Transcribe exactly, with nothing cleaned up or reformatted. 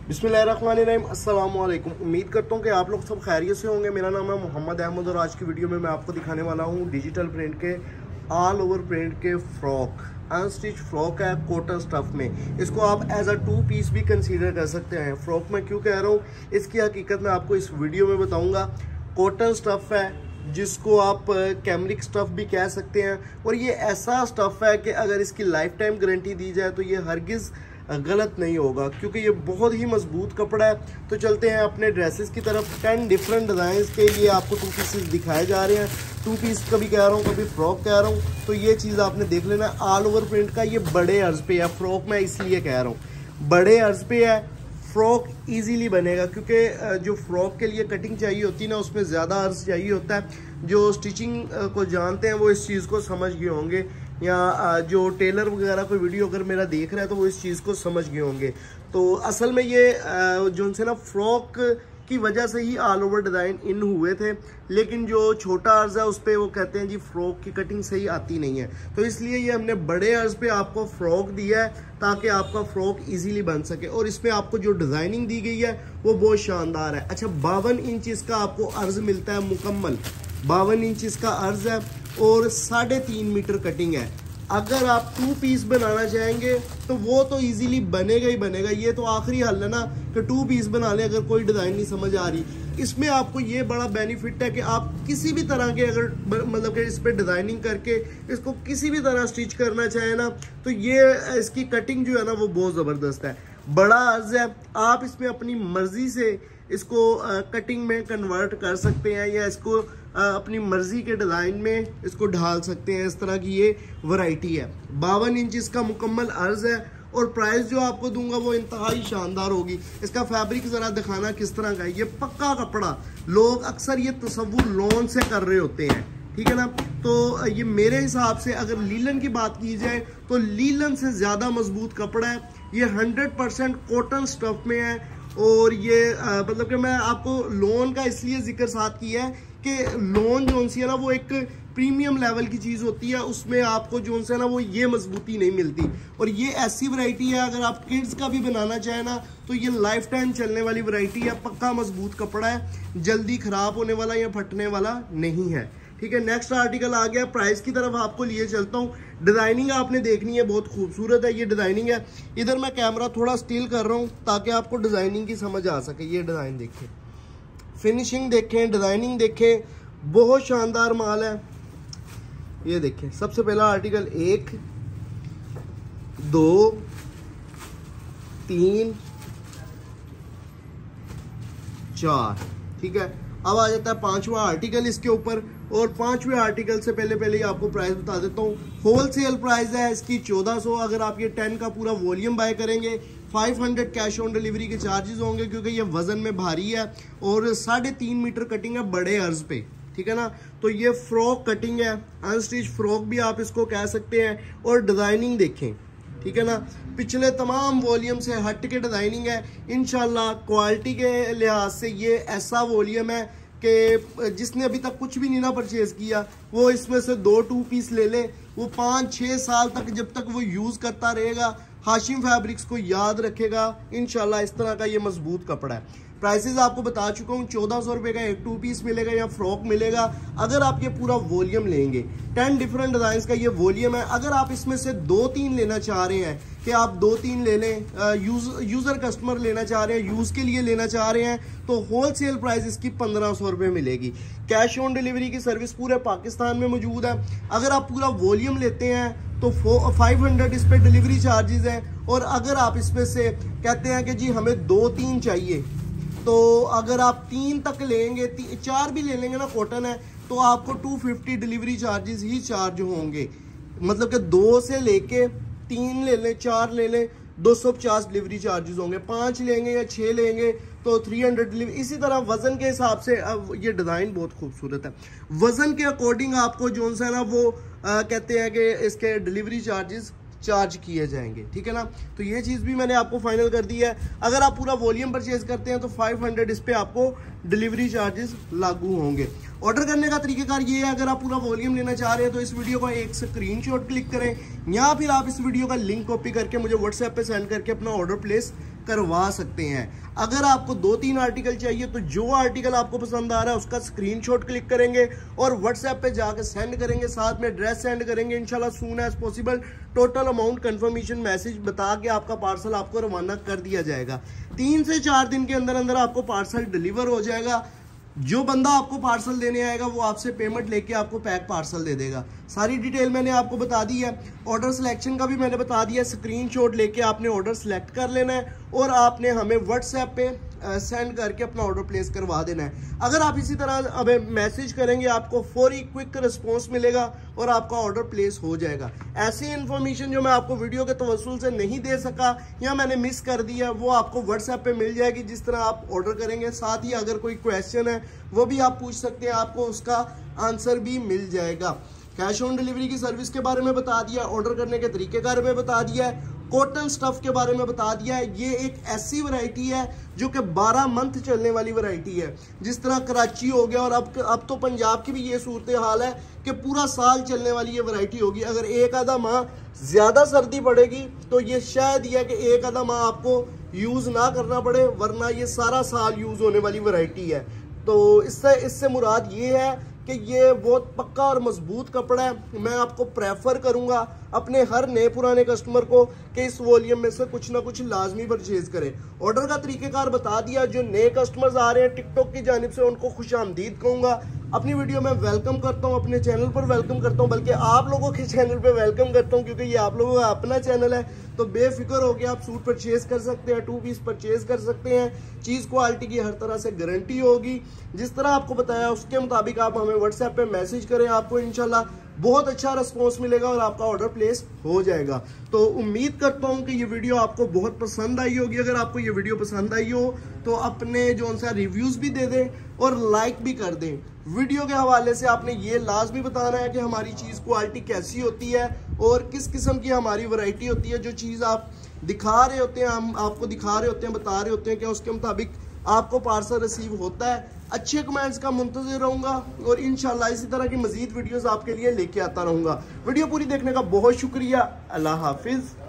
बिस्मिल्लाहिर्रहमानिर्रहीम, अस्सलाम वालेकुम। उम्मीद करता हूँ कि आप लोग सब खैरियत से होंगे। मेरा नाम है मोहम्मद अहमद और आज की वीडियो में मैं आपको दिखाने वाला हूँ डिजिटल प्रिंट के ऑल ओवर प्रिंट के फ्रॉक। अनस्टिच फ्रॉक है कॉटन स्टफ में। इसको आप एज अ टू पीस भी कंसीडर कर सकते हैं। फ्रॉक मैं क्यों कह रहा हूँ, इसकी हकीकत मैं आपको इस वीडियो में बताऊँगा। कॉटन स्टफ है जिसको आप कैमरिक स्टफ भी कह सकते हैं, और ये ऐसा स्टफ है कि अगर इसकी लाइफ टाइम गारंटी दी जाए तो ये हरगिज़ गलत नहीं होगा, क्योंकि ये बहुत ही मजबूत कपड़ा है। तो चलते हैं अपने ड्रेसेस की तरफ। टेन डिफरेंट डिज़ाइंस के लिए आपको टू पीसेस दिखाए जा रहे हैं। टू पीस कभी कह रहा हूँ, कभी फ्रॉक कह रहा हूँ, तो ये चीज़ आपने देख लेना। ऑल ओवर प्रिंट का ये बड़े अर्ज पे है। फ्रॉक मैं इसलिए कह रहा हूँ बड़े अर्ज पे है। फ्रॉक इजीली बनेगा, क्योंकि जो फ्रॉक के लिए कटिंग चाहिए होती है ना, उसमें ज़्यादा अर्ज चाहिए होता है। जो स्टिचिंग को जानते हैं वो इस चीज़ को समझ गए होंगे, या जो टेलर वगैरह कोई वीडियो अगर मेरा देख रहा है तो वो इस चीज़ को समझ गए होंगे। तो असल में ये जो उनसे ना फ्रॉक की वजह से ही ऑल ओवर डिज़ाइन इन हुए थे, लेकिन जो छोटा अर्ज है उस पर वो कहते हैं जी फ्रॉक की कटिंग सही आती नहीं है, तो इसलिए ये हमने बड़े अर्ज पे आपको फ्रॉक दिया है ताकि आपका फ्रॉक इजीली बन सके। और इसमें आपको जो डिज़ाइनिंग दी गई है वो बहुत शानदार है। अच्छा, बावन इंच इसका आपको अर्ज मिलता है मुकम्मल। बावन इंच इसका अर्ज है और साढ़े तीन मीटर कटिंग है। अगर आप टू पीस बनाना चाहेंगे तो वो तो इजीली बनेगा ही बनेगा। ये तो आखिरी हल है ना कि टू पीस बना लें अगर कोई डिज़ाइन नहीं समझ आ रही। इसमें आपको ये बड़ा बेनिफिट है कि आप किसी भी तरह के अगर मतलब कि इस पर डिज़ाइनिंग करके इसको किसी भी तरह स्टिच करना चाहें ना, तो ये इसकी कटिंग जो है ना वो बहुत ज़बरदस्त है। बड़ा अर्ज है, आप इसमें अपनी मर्जी से इसको कटिंग में कन्वर्ट कर सकते हैं, या इसको अपनी मर्जी के डिज़ाइन में इसको ढाल सकते हैं। इस तरह की ये वैरायटी है। बावन इंच इसका मुकम्मल अर्ज है, और प्राइस जो आपको दूंगा वो इंतहाई शानदार होगी। इसका फैब्रिक ज़रा दिखाना किस तरह का है। ये पक्का कपड़ा, लोग अक्सर ये तसव्वुर लॉन से कर रहे होते हैं, ठीक है ना। तो ये मेरे हिसाब से अगर लीलन की बात की जाए तो लीलन से ज़्यादा मजबूत कपड़ा है। ये हंड्रेड परसेंट कॉटन स्टफ में है, और ये मतलब कि मैं आपको लोन का इसलिए जिक्र साथ किया है कि लोन जो है ना वो एक प्रीमियम लेवल की चीज़ होती है। उसमें आपको जो है ना वो ये मजबूती नहीं मिलती। और ये ऐसी वैरायटी है, अगर आप किड्स का भी बनाना चाहें ना तो ये लाइफ टाइम चलने वाली वैरायटी है। पक्का मजबूत कपड़ा है, जल्दी ख़राब होने वाला या फटने वाला नहीं है, ठीक है। नेक्स्ट आर्टिकल आ गया। प्राइस की तरफ आपको लिए चलता हूँ। डिज़ाइनिंग आपने देखनी है, बहुत खूबसूरत है ये डिज़ाइनिंग है। इधर मैं कैमरा थोड़ा स्टील कर रहा हूँ ताकि आपको डिज़ाइनिंग की समझ आ सके। ये डिज़ाइन देखें, फिनिशिंग देखें, डिज़ाइनिंग देखें, बहुत शानदार माल है। ये देखें, सबसे पहला आर्टिकल एक, दो, तीन, चार, ठीक है। अब आ जाता है पांचवा आर्टिकल इसके ऊपर, और पांचवें आर्टिकल से पहले पहले ही आपको प्राइस बता देता हूँ। होलसेल प्राइस है इसकी चौदह सौ। अगर आप ये टेन का पूरा वॉल्यूम बाय करेंगे, five hundred cash on delivery के चार्जेस होंगे, क्योंकि ये वजन में भारी है और साढ़े तीन मीटर कटिंग है बड़े अर्ज पे, ठीक है ना। तो ये फ्रॉक कटिंग है, अनस्टिच फ्रॉक भी आप इसको कह सकते हैं। और डिज़ाइनिंग देखें, ठीक है ना, पिछले तमाम वॉल्यूम से हट के डिज़ाइनिंग है। इंशाल्लाह क्वालिटी के लिहाज से ये ऐसा वॉल्यूम है कि जिसने अभी तक कुछ भी नहीं ना परचेज किया वो इसमें से दो टू पीस ले ले, वो पाँच छः साल तक जब तक वो यूज़ करता रहेगा, हाशिम फैब्रिक्स को याद रखेगा। इंशाल्लाह इस तरह का ये मजबूत कपड़ा है। प्राइसेस आपको बता चुका हूँ। चौदह सौ रुपये का एक टू पीस मिलेगा या फ्रॉक मिलेगा अगर आप ये पूरा वॉल्यूम लेंगे। टेन डिफरेंट डिज़ाइंस का ये वॉल्यूम है। अगर आप इसमें से दो तीन लेना चाह रहे हैं कि आप दो तीन ले लें, यूज यूज़र कस्टमर लेना चाह रहे हैं, यूज़ के लिए लेना चाह रहे हैं, तो होलसेल प्राइस इसकी पंद्रह सौ रुपये मिलेगी। कैश ऑन डिलीवरी की सर्विस पूरे पाकिस्तान में मौजूद है। अगर आप पूरा वॉल्यूम लेते हैं तो फाइव हंड्रेड इस पर डिलीवरी चार्जेस हैं। और अगर आप इसमें से कहते हैं कि जी हमें दो तीन चाहिए, तो अगर आप तीन तक लेंगे, चार भी ले लेंगे ना, कॉटन है, तो आपको टू फिफ्टी डिलीवरी चार्जेस ही चार्ज होंगे। मतलब कि दो से लेके तीन ले लें, चार ले लें, दो सौ पचास डिलीवरी चार्जेस होंगे। पाँच लेंगे या छः लेंगे तो थ्री हंड्रेड डिलीवरी। इसी तरह वज़न के हिसाब से अब ये डिज़ाइन बहुत खूबसूरत है। वज़न के अकॉर्डिंग आपको जो है ना वो आ, कहते हैं कि इसके डिलीवरी चार्जेस चार्ज किए जाएंगे, ठीक है ना। तो ये चीज़ भी मैंने आपको फाइनल कर दी है। अगर आप पूरा वॉल्यूम परचेज करते हैं तो फाइव हंड्रेड इस पे आपको डिलीवरी चार्जेस लागू होंगे। ऑर्डर करने का तरीकेकार ये है, अगर आप पूरा वॉल्यूम लेना चाह रहे हैं तो इस वीडियो का एक स्क्रीनशॉट क्लिक करें, या फिर आप इस वीडियो का लिंक कॉपी करके मुझे व्हाट्सएप पे सेंड करके अपना ऑर्डर प्लेस करवा सकते हैं। अगर आपको दो तीन आर्टिकल चाहिए तो जो आर्टिकल आपको पसंद आ रहा है उसका स्क्रीनशॉट क्लिक करेंगे और व्हाट्सएप पे जाकर सेंड करेंगे, साथ में एड्रेस सेंड करेंगे। इंशाल्लाह soon as possible total amount confirmation message बता के आपका पार्सल आपको रवाना कर दिया जाएगा। तीन से चार दिन के अंदर अंदर आपको पार्सल डिलीवर हो जाएगा। जो बंदा आपको पार्सल देने आएगा वो आपसे पेमेंट लेके आपको पैक पार्सल दे देगा। सारी डिटेल मैंने आपको बता दी है। ऑर्डर सिलेक्शन का भी मैंने बता दिया। स्क्रीनशॉट लेके आपने ऑर्डर सिलेक्ट कर लेना है और आपने हमें व्हाट्सएप पे सेंड करके अपना ऑर्डर प्लेस करवा देना है। अगर आप इसी तरह हमें मैसेज करेंगे आपको फौरी क्विक रिस्पॉन्स मिलेगा और आपका ऑर्डर प्लेस हो जाएगा। ऐसी इन्फॉर्मेशन जो मैं आपको वीडियो के तवस्सुल से नहीं दे सका या मैंने मिस कर दिया वो आपको व्हाट्सएप पे मिल जाएगी जिस तरह आप ऑर्डर करेंगे। साथ ही अगर कोई क्वेश्चन है वो भी आप पूछ सकते हैं, आपको उसका आंसर भी मिल जाएगा। कैश ऑन डिलीवरी की सर्विस के बारे में बता दिया, ऑर्डर करने के तरीकेकार में बता दिया है, कॉटन स्टफ के बारे में बता दिया है। ये एक ऐसी वैरायटी है जो कि बारह मंथ चलने वाली वैरायटी है। जिस तरह कराची हो गया और अब अब तो पंजाब की भी ये सूरत हाल है कि पूरा साल चलने वाली ये वैरायटी होगी। अगर एक आधा माह ज़्यादा सर्दी पड़ेगी तो ये शायद यह है कि एक आधा माह आपको यूज़ ना करना पड़े, वरना ये सारा साल यूज़ होने वाली वैरायटी है। तो इससे इससे मुराद ये है कि ये बहुत पक्का और मजबूत कपड़ा है। मैं आपको प्रेफर करूंगा अपने हर नए पुराने कस्टमर को कि इस वॉल्यूम में से कुछ ना कुछ लाजमी परचेज करें। ऑर्डर का तरीकेकार बता दिया। जो नए कस्टमर्स आ रहे हैं टिकटॉक की जानिब से उनको खुशामदीद कहूँगा। अपनी वीडियो में वेलकम करता हूँ, अपने चैनल पर वेलकम करता हूँ, बल्कि आप लोगों के चैनल पे वेलकम करता हूँ क्योंकि ये आप लोगों का अपना चैनल है। तो बेफिक्र होकर आप सूट परचेज कर सकते हैं, टू पीस परचेज कर सकते हैं। चीज़ क्वालिटी की हर तरह से गारंटी होगी। जिस तरह आपको बताया उसके मुताबिक आप हमें व्हाट्सएप पे मैसेज करें, आपको इंशाल्लाह बहुत अच्छा रिस्पॉन्स मिलेगा और आपका ऑर्डर प्लेस हो जाएगा। तो उम्मीद करता हूँ कि ये वीडियो आपको बहुत पसंद आई होगी। अगर आपको ये वीडियो पसंद आई हो तो अपने जो सा रिव्यूज़ भी दे दें और लाइक भी कर दें। वीडियो के हवाले से आपने ये लाजमी बताना है कि हमारी चीज़ क्वालिटी कैसी होती है और किस किस्म की हमारी वैरायटी होती है। जो चीज़ आप दिखा रहे होते हैं, हम आपको दिखा रहे होते हैं, बता रहे होते हैं कि उसके मुताबिक आपको पार्सल रिसीव होता है। अच्छे कमेंट्स का मुंतज़िर रहूँगा और इंशाल्लाह इसी तरह की मज़ीद वीडियोस आपके लिए लेके आता रहूँगा। वीडियो पूरी देखने का बहुत शुक्रिया। अल्लाह हाफिज़।